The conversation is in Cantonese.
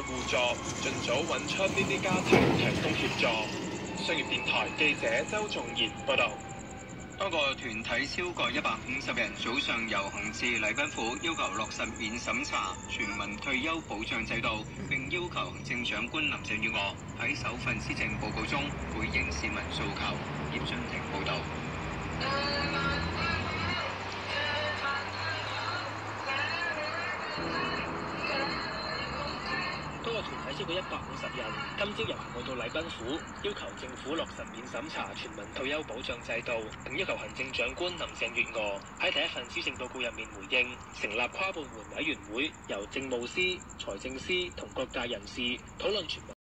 互助，盡早揾出呢啲家庭提供協助。商業電台記者周仲賢報道。 多個團體超過150人早上遊行至禮賓府，要求落實免審查全民退休保障制度，並要求行政長官林鄭月娥喺首份施政報告中回應市民訴求。葉俊廷報導。 多個團體超過150人今朝遊行去到禮賓府，要求政府落實免審查全民退休保障制度，並要求行政長官林鄭月娥喺第一份施政報告入面回應，成立跨部門委員會，由政務司、財政司同各界人士討論全民